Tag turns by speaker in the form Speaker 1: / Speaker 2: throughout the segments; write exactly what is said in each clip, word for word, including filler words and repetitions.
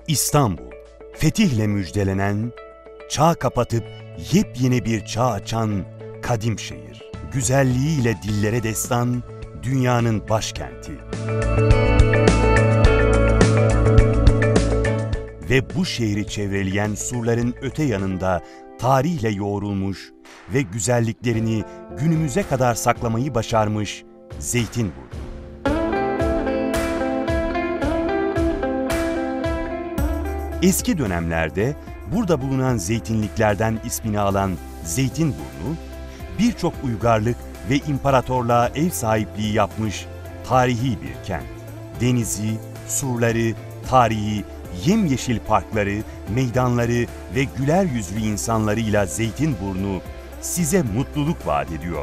Speaker 1: İstanbul, fetihle müjdelenen, çağ kapatıp yepyeni bir çağ açan kadim şehir. Güzelliğiyle dillere destan, dünyanın başkenti. Ve bu şehri çevreleyen surların öte yanında tarihle yoğrulmuş ve güzelliklerini günümüze kadar saklamayı başarmış Zeytinburnu. Eski dönemlerde burada bulunan zeytinliklerden ismini alan Zeytinburnu, birçok uygarlık ve imparatorluğa ev sahipliği yapmış tarihi bir kent. Denizi, surları, tarihi, yemyeşil parkları, meydanları ve güler yüzlü insanlarıyla Zeytinburnu size mutluluk vaat ediyor.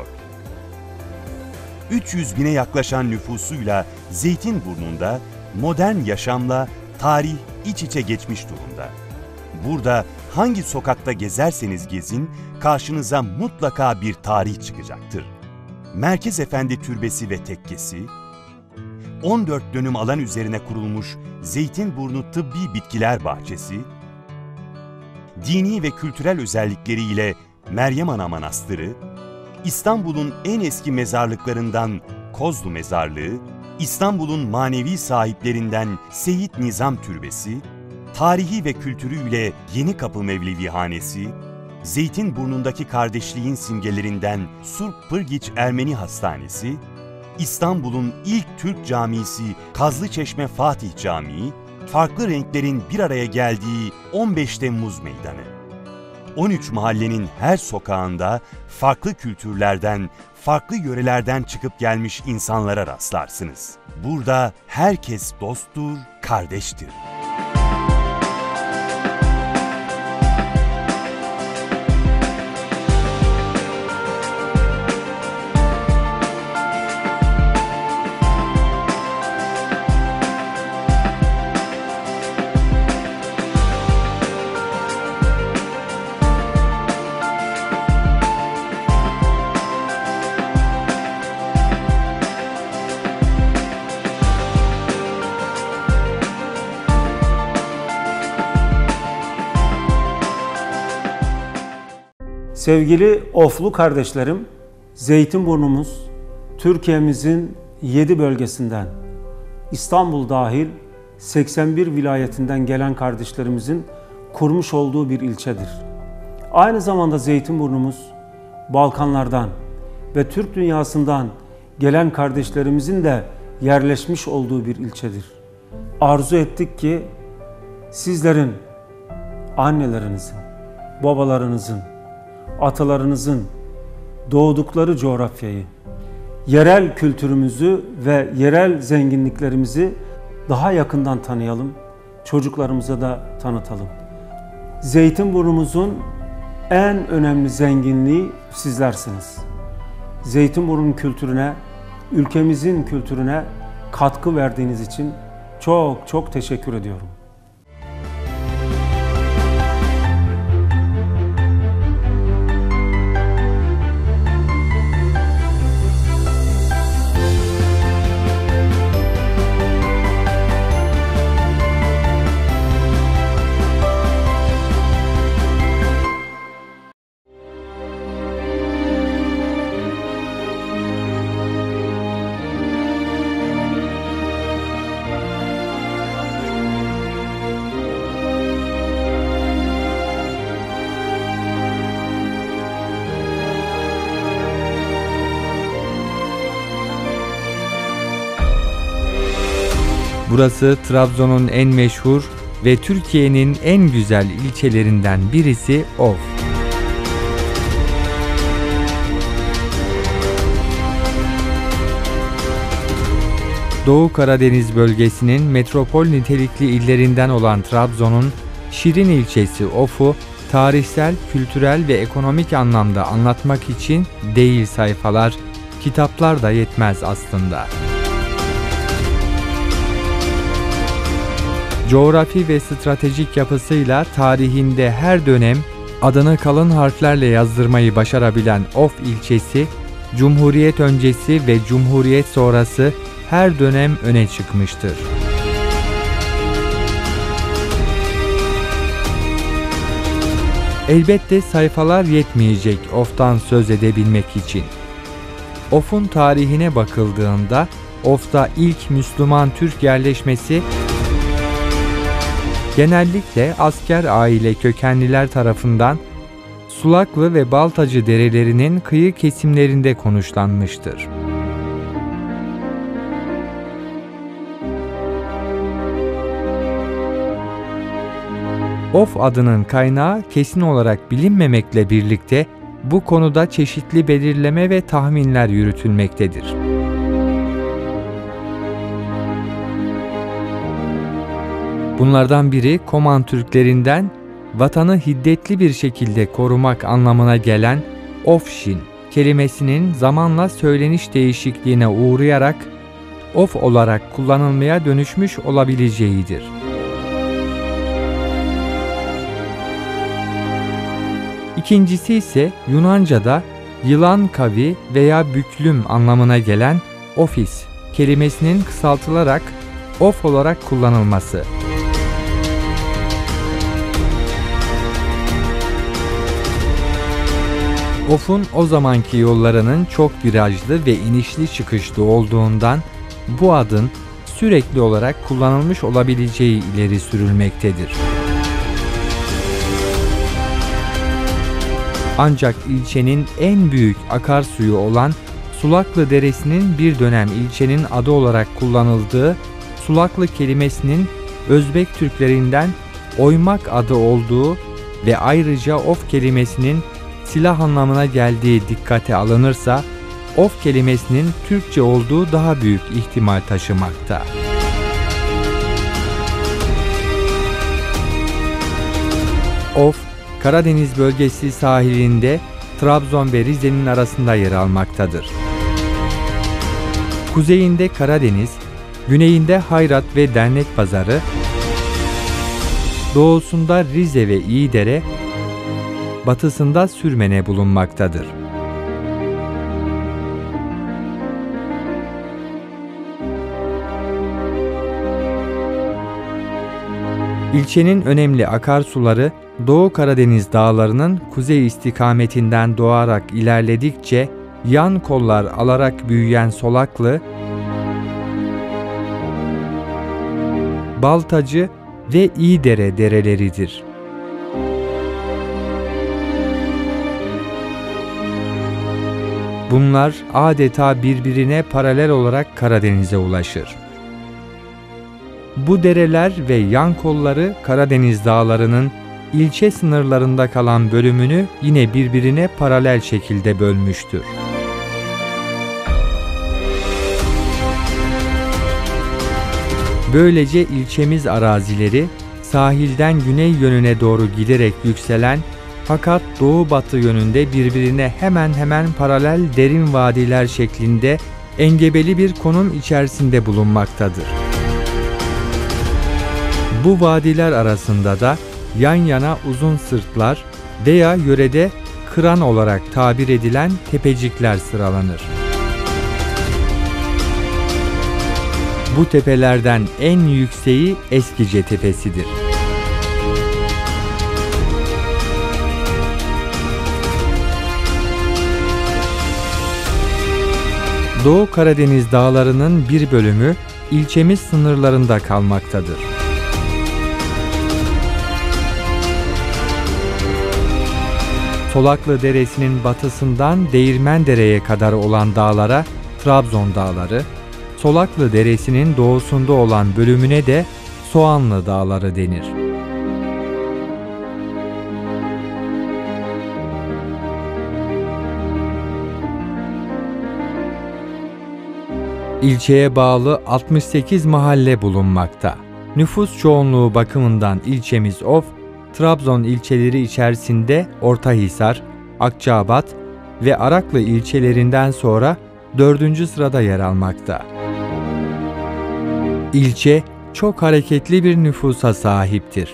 Speaker 1: üç yüz bine yaklaşan nüfusuyla Zeytinburnu'nda modern yaşamla tarih iç içe geçmiş durumda. Burada hangi sokakta gezerseniz gezin, karşınıza mutlaka bir tarih çıkacaktır. Merkez Efendi Türbesi ve Tekkesi, on dört dönüm alan üzerine kurulmuş Zeytinburnu Tıbbi Bitkiler Bahçesi, dini ve kültürel özellikleriyle Meryem Ana Manastırı, İstanbul'un en eski mezarlıklarından Kozlu Mezarlığı, İstanbul'un manevi sahiplerinden Seyit Nizam Türbesi, tarihi ve kültürüyle Yenikapı Mevlevihanesi, Zeytinburnu'ndaki kardeşliğin simgelerinden Surp Pırgiç Ermeni Hastanesi, İstanbul'un ilk Türk camisi Kazlıçeşme Fatih Camii, farklı renklerin bir araya geldiği on beş Temmuz Meydanı. on üç mahallenin her sokağında farklı kültürlerden, farklı yörelerden çıkıp gelmiş insanlara rastlarsınız. Burada herkes dosttur, kardeştir.
Speaker 2: Sevgili Oflu kardeşlerim, Zeytinburnumuz Türkiye'mizin yedi bölgesinden, İstanbul dahil seksen bir vilayetinden gelen kardeşlerimizin kurmuş olduğu bir ilçedir. Aynı zamanda Zeytinburnumuz Balkanlardan ve Türk dünyasından gelen kardeşlerimizin de yerleşmiş olduğu bir ilçedir. Arzu ettik ki sizlerin, annelerinizin, babalarınızın, atalarınızın doğdukları coğrafyayı, yerel kültürümüzü ve yerel zenginliklerimizi daha yakından tanıyalım, çocuklarımıza da tanıtalım. Zeytinburnumuzun en önemli zenginliği sizlersiniz. Zeytinburnu'nun kültürüne, ülkemizin kültürüne katkı verdiğiniz için çok çok teşekkür ediyorum.
Speaker 3: Burası Trabzon'un en meşhur ve Türkiye'nin en güzel ilçelerinden birisi Of. Doğu Karadeniz bölgesinin metropol nitelikli illerinden olan Trabzon'un Şirin ilçesi Of'u tarihsel, kültürel ve ekonomik anlamda anlatmak için değil sayfalar, kitaplar da yetmez aslında. Coğrafi ve stratejik yapısıyla tarihinde her dönem adını kalın harflerle yazdırmayı başarabilen Of ilçesi, Cumhuriyet öncesi ve Cumhuriyet sonrası her dönem öne çıkmıştır. Elbette sayfalar yetmeyecek Of'tan söz edebilmek için. Of'un tarihine bakıldığında Of'ta ilk Müslüman Türk yerleşmesi genellikle asker aile kökenliler tarafından Sulaklı ve Baltacı derelerinin kıyı kesimlerinde konuşlanmıştır. Of adının kaynağı kesin olarak bilinmemekle birlikte bu konuda çeşitli belirleme ve tahminler yürütülmektedir. Bunlardan biri Koman Türklerinden vatanı hiddetli bir şekilde korumak anlamına gelen Ofşin kelimesinin zamanla söyleniş değişikliğine uğrayarak Of olarak kullanılmaya dönüşmüş olabileceğidir. İkincisi ise Yunanca'da yılan kavi veya büklüm anlamına gelen ofis kelimesinin kısaltılarak of olarak kullanılması. Of'un o zamanki yollarının çok virajlı ve inişli çıkışlı olduğundan bu adın sürekli olarak kullanılmış olabileceği ileri sürülmektedir. Ancak ilçenin en büyük akarsuyu olan Sulaklı Deresi'nin bir dönem ilçenin adı olarak kullanıldığı Sulaklı kelimesinin Özbek Türklerinden oymak adı olduğu ve ayrıca of kelimesinin silah anlamına geldiği dikkate alınırsa of kelimesinin Türkçe olduğu daha büyük ihtimal taşımakta. Of, Karadeniz bölgesi sahilinde Trabzon ve Rize'nin arasında yer almaktadır. Kuzeyinde Karadeniz, güneyinde Hayrat ve Dernekpazarı, doğusunda Rize ve İyidere, batısında Sürmene bulunmaktadır. İlçenin önemli akarsuları Doğu Karadeniz dağlarının kuzey istikametinden doğarak ilerledikçe yan kollar alarak büyüyen Solaklı, Baltacı ve İyidere dereleridir. Bunlar adeta birbirine paralel olarak Karadeniz'e ulaşır. Bu dereler ve yan kolları Karadeniz dağlarının ilçe sınırlarında kalan bölümünü yine birbirine paralel şekilde bölmüştür. Böylece ilçemiz arazileri sahilden güney yönüne doğru giderek yükselen fakat doğu-batı yönünde birbirine hemen hemen paralel derin vadiler şeklinde engebeli bir konum içerisinde bulunmaktadır. Bu vadiler arasında da yan yana uzun sırtlar veya yörede kıran olarak tabir edilen tepecikler sıralanır. Bu tepelerden en yükseği Eskice Tepesi'dir. Doğu Karadeniz dağlarının bir bölümü ilçemiz sınırlarında kalmaktadır. Solaklı Deresi'nin batısından Değirmendere'ye kadar olan dağlara Trabzon Dağları, Solaklı Deresi'nin doğusunda olan bölümüne de Soğanlı Dağları denir. İlçeye bağlı altmış sekiz mahalle bulunmakta. Nüfus çoğunluğu bakımından ilçemiz Of, Trabzon ilçeleri içerisinde Ortahisar, Akçaabat ve Araklı ilçelerinden sonra dördüncü sırada yer almakta. İlçe çok hareketli bir nüfusa sahiptir.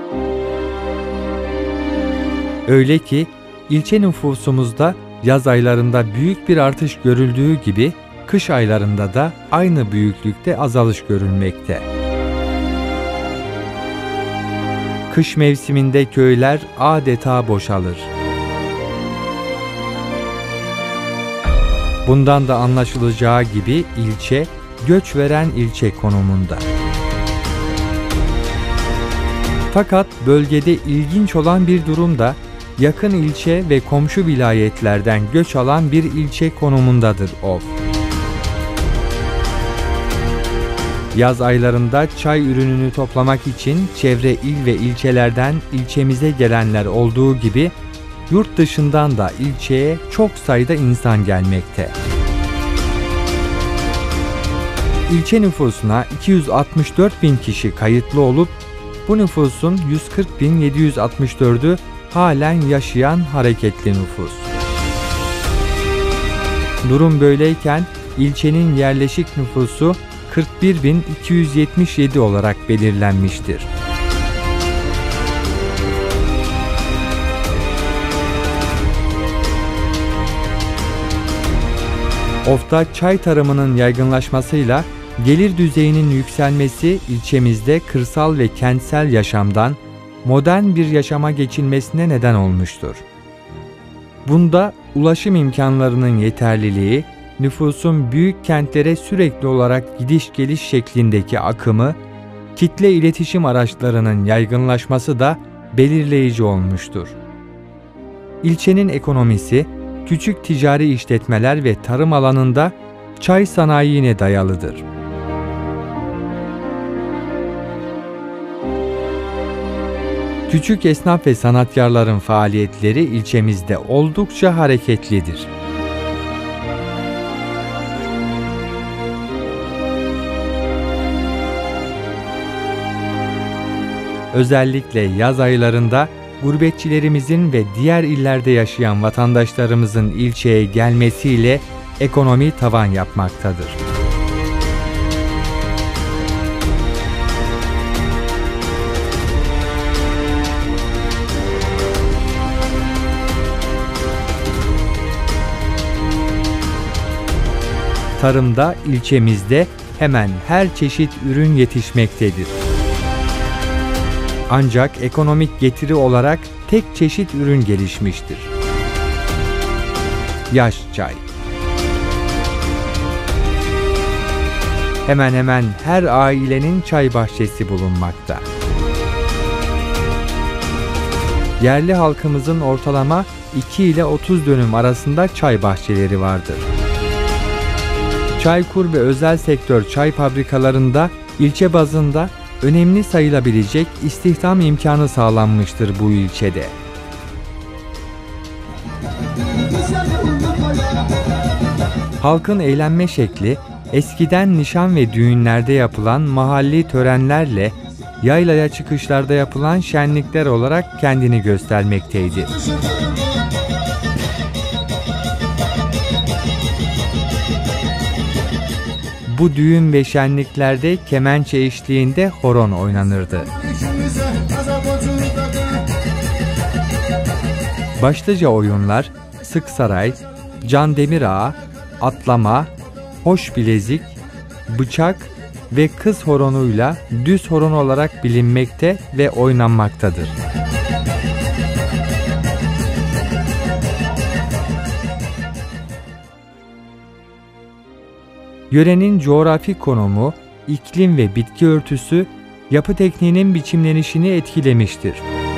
Speaker 3: Öyle ki ilçe nüfusumuzda yaz aylarında büyük bir artış görüldüğü gibi kış aylarında da aynı büyüklükte azalış görülmekte. Kış mevsiminde köyler adeta boşalır. Bundan da anlaşılacağı gibi ilçe, göç veren ilçe konumunda. Fakat bölgede ilginç olan bir durum da yakın ilçe ve komşu vilayetlerden göç alan bir ilçe konumundadır Of. Yaz aylarında çay ürününü toplamak için çevre il ve ilçelerden ilçemize gelenler olduğu gibi yurt dışından da ilçeye çok sayıda insan gelmekte. İlçe nüfusuna iki yüz altmış dört bin kişi kayıtlı olup bu nüfusun yüz kırk bin yedi yüz altmış dördü halen yaşayan hareketli nüfus. Durum böyleyken ilçenin yerleşik nüfusu kırk bir bin iki yüz yetmiş yedi olarak belirlenmiştir. Of'ta çay tarımının yaygınlaşmasıyla gelir düzeyinin yükselmesi ilçemizde kırsal ve kentsel yaşamdan modern bir yaşama geçilmesine neden olmuştur. Bunda ulaşım imkanlarının yeterliliği, nüfusun büyük kentlere sürekli olarak gidiş geliş şeklindeki akımı, kitle iletişim araçlarının yaygınlaşması da belirleyici olmuştur. İlçenin ekonomisi, küçük ticari işletmeler ve tarım alanında çay sanayine dayalıdır. Küçük esnaf ve sanatkarların faaliyetleri ilçemizde oldukça hareketlidir. Özellikle yaz aylarında gurbetçilerimizin ve diğer illerde yaşayan vatandaşlarımızın ilçeye gelmesiyle ekonomi tavan yapmaktadır. Tarımda ilçemizde hemen her çeşit ürün yetişmektedir. Ancak ekonomik getiri olarak tek çeşit ürün gelişmiştir. Yaş çay. Hemen hemen her ailenin çay bahçesi bulunmakta. Yerli halkımızın ortalama iki ile otuz dönüm arasında çay bahçeleri vardır. Çaykur ve özel sektör çay fabrikalarında ilçe bazında önemli sayılabilecek istihdam imkanı sağlanmıştır bu ilçede. Halkın eğlenme şekli eskiden nişan ve düğünlerde yapılan mahalli törenlerle yaylaya çıkışlarda yapılan şenlikler olarak kendini göstermekteydi. Bu düğün ve şenliklerde kemençe eşliğinde horon oynanırdı. Başlıca oyunlar Sık Saray, Can Demir Ağa, Atlama, Hoş Bilezik, Bıçak ve Kız horonuyla düz horon olarak bilinmekte ve oynanmaktadır. Yörenin coğrafi konumu, iklim ve bitki örtüsü yapı tekniğinin biçimlenişini etkilemiştir.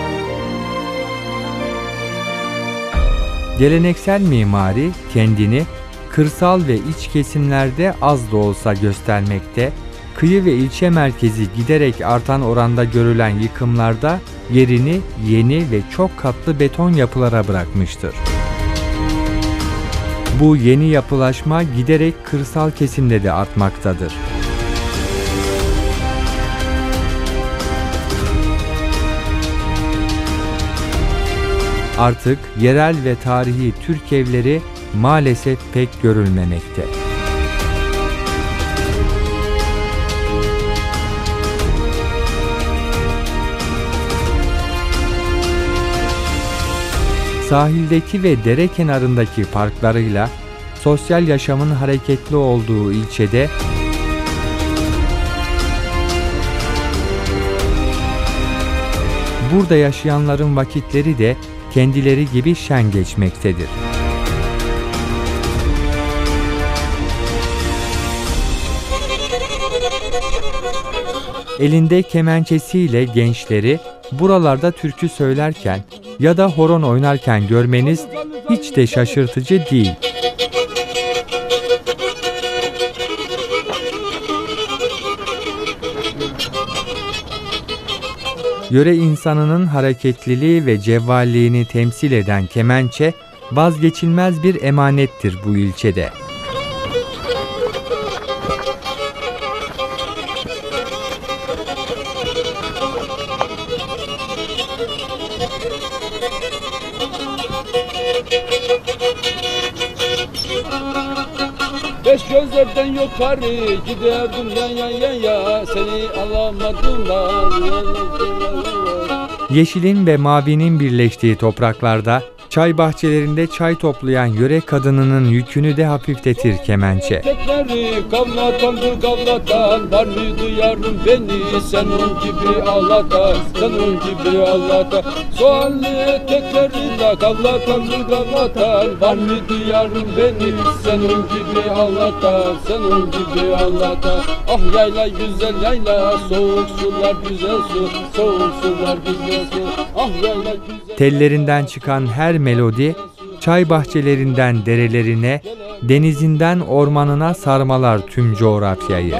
Speaker 3: Geleneksel mimari kendini kırsal ve iç kesimlerde az da olsa göstermekte, kıyı ve ilçe merkezi giderek artan oranda görülen yıkımlarda yerini yeni ve çok katlı beton yapılara bırakmıştır. Bu yeni yapılaşma giderek kırsal kesimde de artmaktadır. Artık yerel ve tarihi Türk evleri maalesef pek görülmemekte. Sahildeki ve dere kenarındaki parklarıyla sosyal yaşamın hareketli olduğu ilçede Burada yaşayanların vakitleri de kendileri gibi şen geçmektedir. Elinde kemençesiyle gençleri buralarda türkü söylerken ya da horon oynarken görmeniz hiç de şaşırtıcı değil. Yöre insanının hareketliliği ve cevvalliğini temsil eden kemençe vazgeçilmez bir emanettir bu ilçede.
Speaker 4: Beş gözlerden yukarı giderdim yan yan yan ya, seni alamadım ben.
Speaker 3: Yeşilin ve mavinin birleştiği topraklarda çay bahçelerinde çay toplayan yöre kadınının yükünü de hafifletir kemençe.
Speaker 4: Tekleri kavlatandı kavlatan, var mı duyarım beni senin gibi ağlatan, senin gibi ağlatan. Soğanlı tekleriyle kavlatandı kavlatan, var mı duyarım beni senin gibi ağlatan, senin gibi ağlatan. Ah yayla güzel yayla, soğuk sular güzel su, soğuk sular güzel su. Ah yayla güzel.
Speaker 3: Tellerinden çıkan her melodi, çay bahçelerinden derelerine, denizinden ormanına sarmalar tüm coğrafyayı.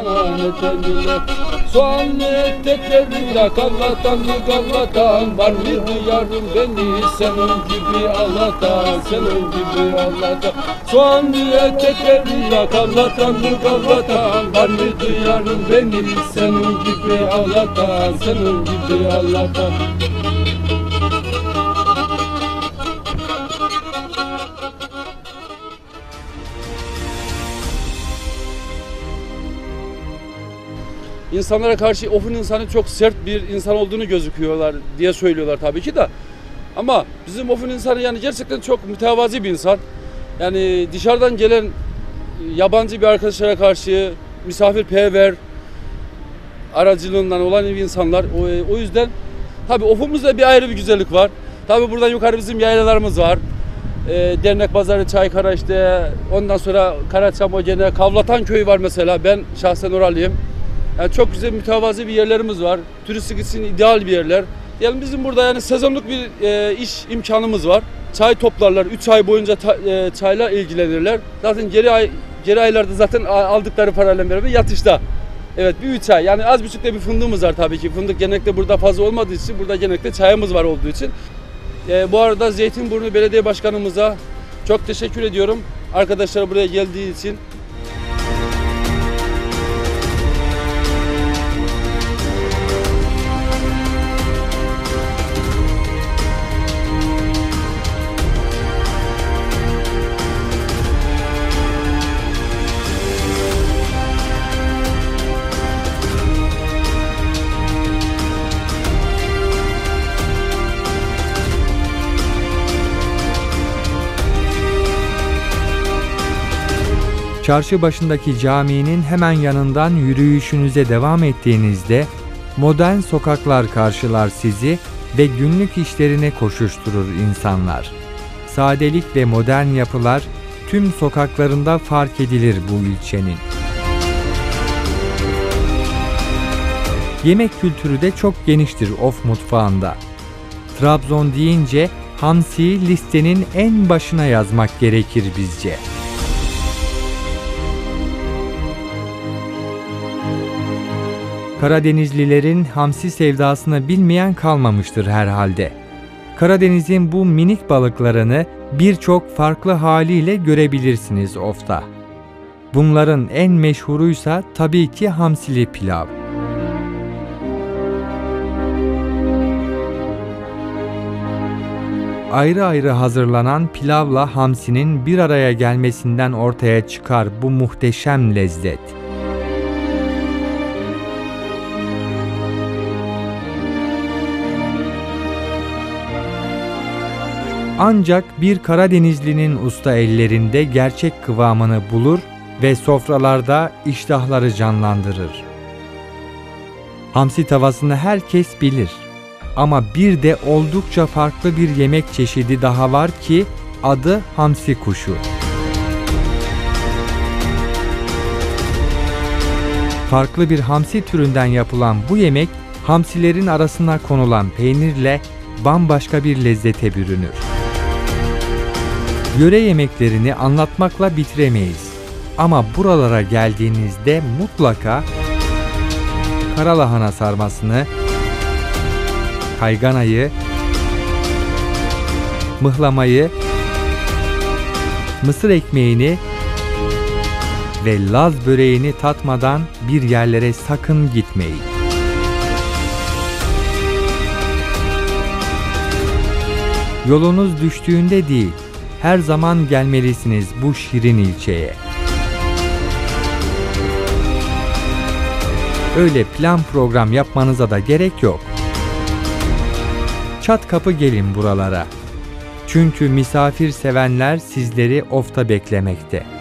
Speaker 4: Soğanlı teklerinde kavlatan kavlatan, var mı duyarım beni senin gibi ağlatan, senin gibi ağlatan. Soğanlı teklerinde kavlatan kavlatan, var mı duyarım beni senin gibi ağlatan, senin gibi ağlatan. İnsanlara karşı Of'un insanı çok sert bir insan olduğunu gözüküyorlar diye söylüyorlar tabii ki de. Ama bizim Of'un insanı yani gerçekten çok mütevazi bir insan. Yani dışarıdan gelen yabancı bir arkadaşlara karşı misafirperver aracılığından olan insanlar. O, o yüzden tabii Of'umuzda bir ayrı bir güzellik var. Tabii buradan yukarı bizim yaylalarımız var. E, Dernek Pazarı, Çaykara işte, ondan sonra Karaçam, Ogene, Kavlatan Köyü var mesela. Ben şahsen oralıyım. Yani çok güzel mütevazi bir yerlerimiz var. Turistik için ideal bir yerler. Yani bizim burada yani sezonluk bir e, iş imkanımız var. Çay toplarlar. üç ay boyunca ta, e, çayla ilgilenirler. Zaten geri ay geri aylarda zaten aldıkları parayla beraber yatışta. Evet, bir üç ay. Yani az buçukta bir fındığımız var tabii ki. Fındık genellikle burada fazla olmadığı için, burada genellikle çayımız var olduğu için. E, bu arada Zeytinburnu Belediye Başkanımıza çok teşekkür ediyorum. Arkadaşlar buraya geldiği için.
Speaker 3: Çarşı başındaki caminin hemen yanından yürüyüşünüze devam ettiğinizde modern sokaklar karşılar sizi ve günlük işlerine koşuşturur insanlar. Sadelik ve modern yapılar tüm sokaklarında fark edilir bu ilçenin. Yemek kültürü de çok geniştir Of mutfağında. Trabzon deyince hamsiyi listenin en başına yazmak gerekir bizce. Karadenizlilerin hamsi sevdasını bilmeyen kalmamıştır herhalde. Karadeniz'in bu minik balıklarını birçok farklı haliyle görebilirsiniz Of'ta. Bunların en meşhuruysa tabii ki hamsili pilav. Ayrı ayrı hazırlanan pilavla hamsinin bir araya gelmesinden ortaya çıkar bu muhteşem lezzet. Ancak bir Karadenizlinin usta ellerinde gerçek kıvamını bulur ve sofralarda iştahları canlandırır. Hamsi tavasını herkes bilir. Ama bir de oldukça farklı bir yemek çeşidi daha var ki adı hamsi kuşu. Farklı bir hamsi türünden yapılan bu yemek, hamsilerin arasına konulan peynirle bambaşka bir lezzete bürünür. Yöre yemeklerini anlatmakla bitiremeyiz. Ama buralara geldiğinizde mutlaka karalahana sarmasını, kayganayı, mıhlamayı, mısır ekmeğini ve Laz böreğini tatmadan bir yerlere sakın gitmeyin. Yolunuz düştüğünde değil, her zaman gelmelisiniz bu şirin ilçeye. Öyle plan program yapmanıza da gerek yok. Çat kapı gelin buralara. Çünkü misafir sevenler sizleri ofta beklemekte.